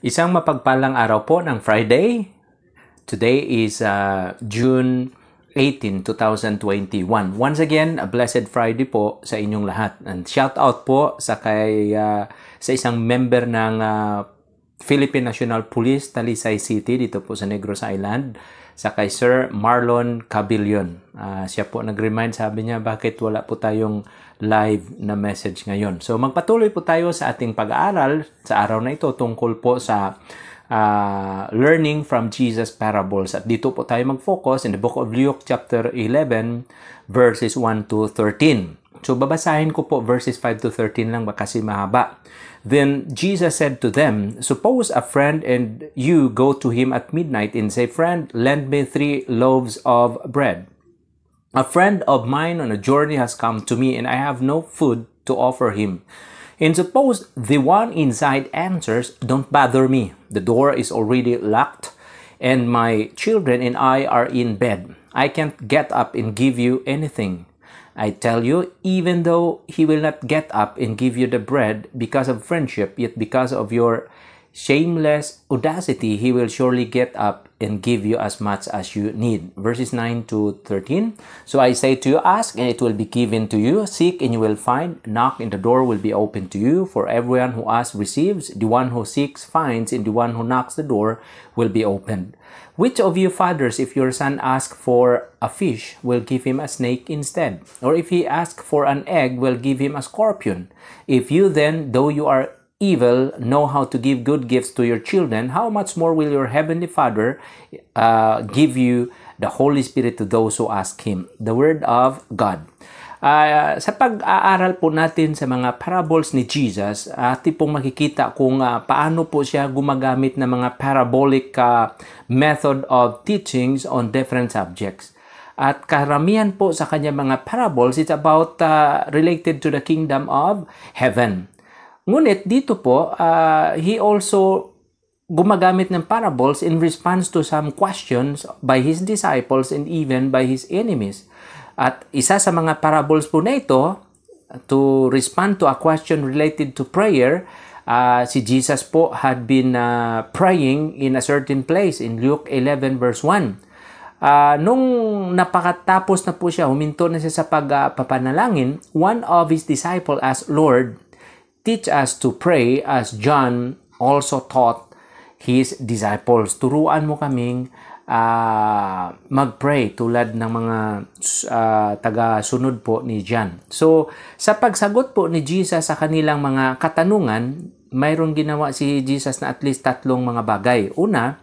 Isang mapagpalang araw po ng Friday. Today is June 18, 2021. Once again, a blessed Friday po sa inyong lahat. And shout out po sa sa isang member ng Philippine National Police, Talisay City, dito po sa Negros Island, sa kay Sir Marlon Cabillon. Siya po nag-remind, sabi niya, bakit wala po tayong live na message ngayon. So magpatuloy po tayo sa ating pag-aaral sa araw na ito tungkol po sa learning from Jesus parables. At dito po tayo mag-focus in the book of Luke chapter 11 verses 1 to 13. So babasahin ko po verses 5 to 13 lang kasi mahaba. Then Jesus said to them, "Suppose a friend and you go to him at midnight and say, 'Friend, lend me 3 loaves of bread. A friend of mine on a journey has come to me and I have no food to offer him.' And suppose the one inside answers, 'Don't bother me. The door is already locked and my children and I are in bed. I can't get up and give you anything.' I tell you, even though he will not get up and give you the bread because of friendship, yet because of your shameless audacity, he will surely get up and give you as much as you need." Verses 9 to 13. "So I say to you, ask and it will be given to you. Seek and you will find. Knock and the door will be opened to you. For everyone who asks receives. The one who seeks finds. And the one who knocks the door will be opened. Which of you fathers, if your son asks for a fish, will give him a snake instead? Or if he asks for an egg, will give him a scorpion? If you then, though you are evil, know how to give good gifts to your children, how much more will your heavenly Father give you the Holy Spirit to those who ask Him?" The Word of God. Sa pag-aaral po natin sa mga parables ni Jesus, ating pong makikita kung paano po siya gumagamit ng mga parabolic method of teachings on different subjects. At karamihan po sa kanya mga parables, it's about related to the kingdom of heaven. Ngunit dito po, he also gumagamit ng parables in response to some questions by his disciples and even by his enemies. At isa sa mga parables po na ito, to respond to a question related to prayer, si Jesus po had been praying in a certain place in Luke 11 verse 1. Nung napakatapos na po siya, huminto na siya sa pagpapanalangin, one of his disciples asked, "Lord, teach us to pray as John also taught his disciples." Turuan mo kaming mag-pray tulad ng mga taga-sunod po ni John. So, sa pagsagot po ni Jesus sa kanilang mga katanungan, mayroong ginawa si Jesus na at least 3 mga bagay. Una,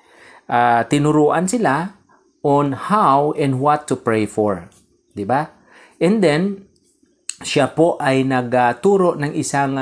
tinuruan sila on how and what to pray for. Diba? And then, siya po ay nagturo ng isang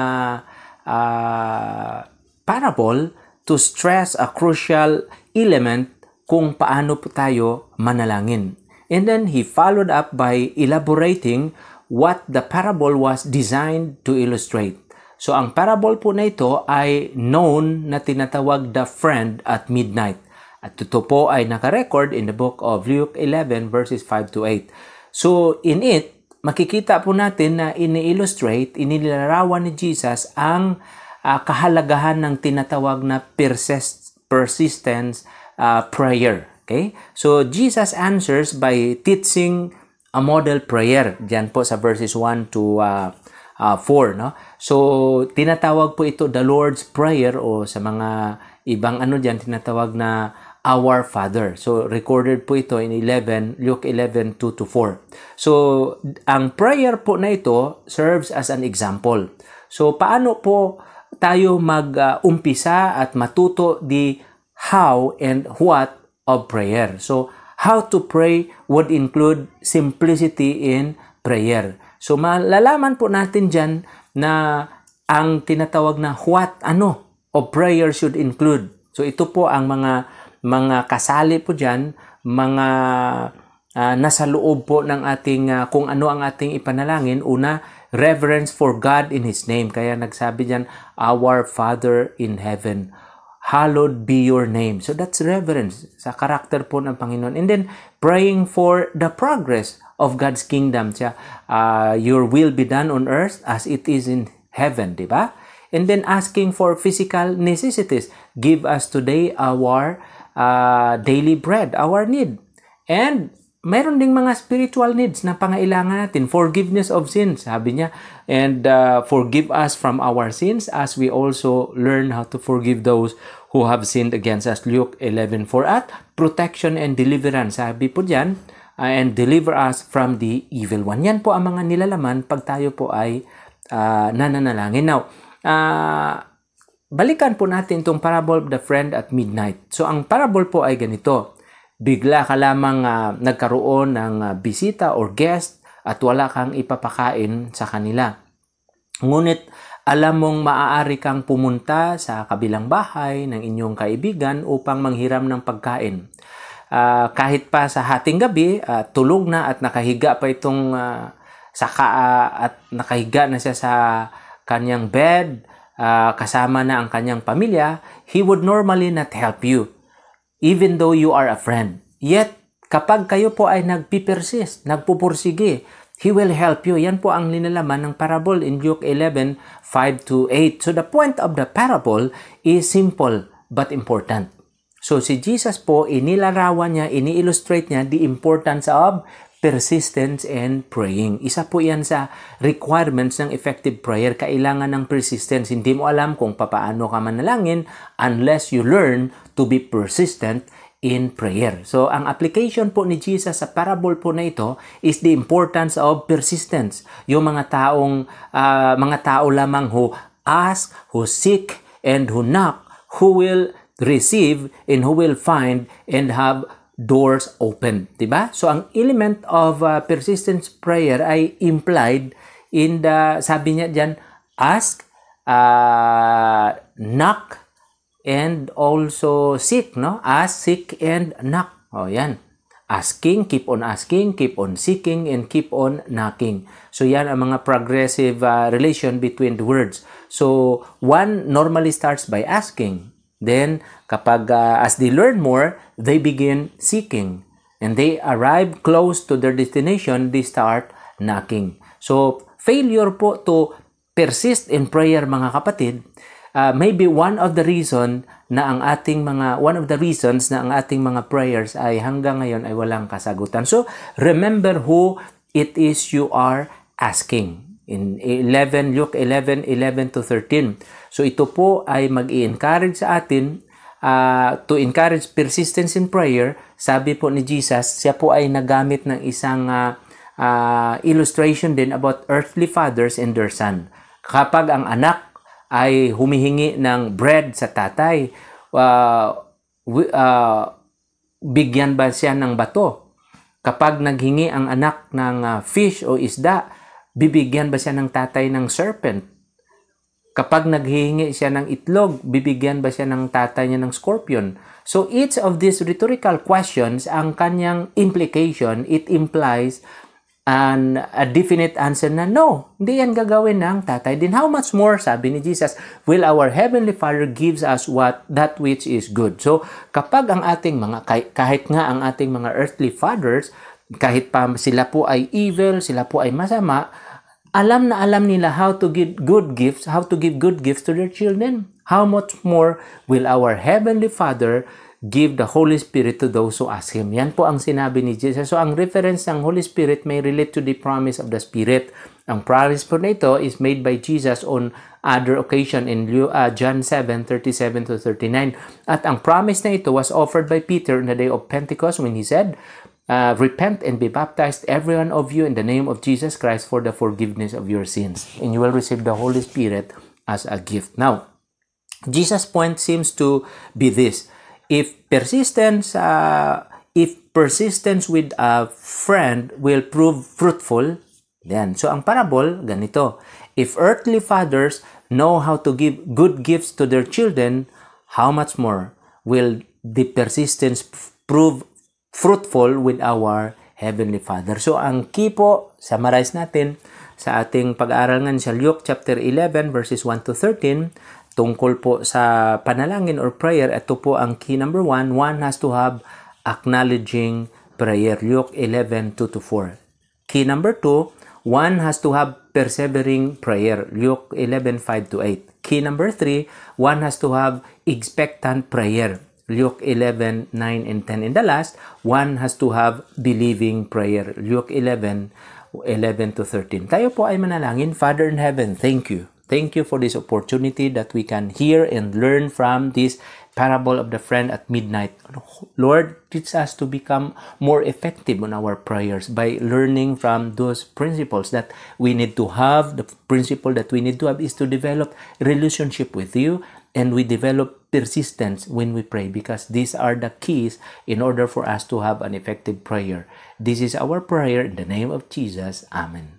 parable to stress a crucial element kung paano po tayo manalangin. And then he followed up by elaborating what the parable was designed to illustrate. So ang parable po na ito ay known na tinatawag the friend at midnight. At ito po ay nakarecord in the book of Luke 11 verses 5 to 8. So in it, makikita po natin na ini-illustrate, inilarawan ni Jesus ang kahalagahan ng tinatawag na persistence prayer. Okay? So, Jesus answers by teaching a model prayer. Diyan po sa verses 1 to 4. No? So, tinatawag po ito the Lord's Prayer o sa mga ibang diyan tinatawag na Our Father. So, recorded po ito in Luke 11, 2 to 4. So, ang prayer po na ito serves as an example. So, paano po tayo mag-umpisa at matuto di how and what of prayer? So, how to pray would include simplicity in prayer. So, malalaman po natin dyan na ang tinatawag na what, of prayer should include. So, ito po ang mga kasali po dyan, mga nasa loob po ng ating, kung ano ang ating ipanalangin. Una, reverence for God in His name. Kaya nagsabi dyan, Our Father in Heaven, hallowed be your name. So that's reverence sa karakter po ng Panginoon. And then, praying for the progress of God's kingdom. Your will be done on earth as it is in heaven, di ba? And then asking for physical necessities. Give us today our daily bread, our need. And mayroon ding mga spiritual needs na pangailangan natin. Forgiveness of sins, sabi niya. And forgive us from our sins as we also learn how to forgive those who have sinned against us. Luke 11:4. At protection and deliverance, sabi po dyan, and deliver us from the evil one. Yan po ang mga nilalaman pag tayo po ay nananalangin. Now, balikan po natin itong parable of the friend at midnight. So, ang parable po ay ganito. Bigla ka lamang nagkaroon ng bisita or guest at wala kang ipapakain sa kanila. Ngunit alam mong maaari kang pumunta sa kabilang bahay ng inyong kaibigan upang manghiram ng pagkain. Kahit pa sa hating gabi, tulog na at nakahiga pa itong at nakahiga na siya sa kanyang bed, kasama na ang kanyang pamilya, he would normally not help you, even though you are a friend. Yet, kapag kayo po ay nagpipersist, nagpupursige, he will help you. Yan po ang linalaman ng parable in Luke 11:5-8. So, the point of the parable is simple but important. So, si Jesus po, inilarawan niya, ini-illustrate niya the importance of persistence and praying. Isa po yan sa requirements ng effective prayer. Kailangan ng persistence. Hindi mo alam kung papaano ka manalangin unless you learn to be persistent in prayer. So, ang application po ni Jesus sa parable po na ito is the importance of persistence. Yung mga tao lamang who ask, who seek, and who knock, who will receive, and who will find, and have doors open, diba? So, ang element of persistence prayer ay implied in the, sabi niya dyan, ask, knock, and also seek, no? Ask, seek, and knock. O, yan. Asking, keep on seeking, and keep on knocking. So, yan ang mga progressive relation between the words. So, one normally starts by asking. Then, kapag as they learn more, they begin seeking. And they arrive close to their destination, they start knocking. So, failure po to persist in prayer, mga kapatid, maybe one of the reasons na ang ating mga prayers ay hanggang ngayon ay walang kasagutan. So, remember who it is you are asking. In Luke 11:11-13. So ito po ay mag-i-encourage sa atin to encourage persistence in prayer. Sabi po ni Jesus, siya po ay nagamit ng isang illustration din about earthly fathers and their son. Kapag ang anak ay humihingi ng bread sa tatay, bigyan ba siya ng bato? Kapag naghingi ang anak ng fish o isda, bibigyan ba siya ng tatay ng serpent? Kapag naghihingi siya ng itlog, bibigyan ba siya ng tatay niya ng scorpion? So each of these rhetorical questions, ang kanyang implication, it implies a definite answer na no, hindi yan gagawin ng tatay. Then how much more, sabi ni Jesus, will our Heavenly Father gives us that which is good. So kapag ang ating kahit nga ang ating mga earthly fathers, kahit pa sila po ay evil, sila po ay masama, alam nila how to give good gifts to their children. How much more will our Heavenly Father give the Holy Spirit to those who ask Him? Yan po ang sinabi ni Jesus. So, ang reference ng Holy Spirit may relate to the promise of the Spirit. Ang promise po na ito is made by Jesus on other occasion in John 7:37-39. At ang promise na ito was offered by Peter on the day of Pentecost when he said, repent and be baptized, every one of you, in the name of Jesus Christ for the forgiveness of your sins. And you will receive the Holy Spirit as a gift. Now, Jesus' point seems to be this. If persistence with a friend will prove fruitful, then, so ang parable, ganito. If earthly fathers know how to give good gifts to their children, how much more will the persistence prove fruitful with our Heavenly Father? So, ang key po, summarize natin sa ating pag-aaral ngayon sa Luke chapter 11 verses 1-13, tungkol po sa panalangin or prayer. Ito po ang key number 1. One has to have acknowledging prayer. Luke 11:2-4. Key number 2, one has to have persevering prayer. Luke 11:5-8. key number 3, one has to have expectant prayer. Luke 11, 9 and 10. And the last, one has to have believing prayer. Luke 11, 11 to 13. Tayo po ay manalangin. Father in heaven, thank you. Thank you for this opportunity that we can hear and learn from this parable of the friend at midnight. Lord, teach us to become more effective on our prayers by learning from those principles that we need to have. The principle that we need to have is to develop relationship with you, and we develop persistence when we pray, because these are the keys in order for us to have an effective prayer. This is our prayer in the name of Jesus. Amen.